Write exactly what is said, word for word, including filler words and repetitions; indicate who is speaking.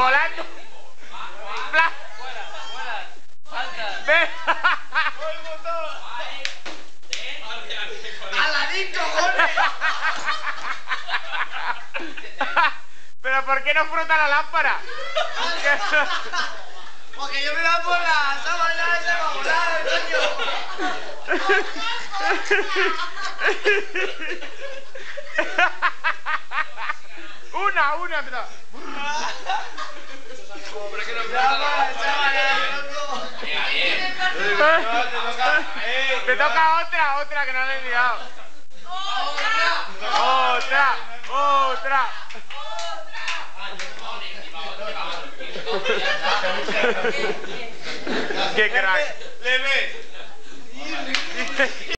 Speaker 1: Volando. Bla.
Speaker 2: Fuera, fuera. Falta.
Speaker 1: Ve.
Speaker 3: ¡Aladín, cojones!
Speaker 1: Pero ¿por qué no frota la lámpara?
Speaker 3: Porque yo me iba por la sábana esa para volar, coño.
Speaker 1: Una, una, espera.
Speaker 2: Pero que no
Speaker 3: Ya va, sábana, loco.
Speaker 1: Te toca otra, otra que no le he enviado. Otra, otra. Qué crack.
Speaker 3: Le ves.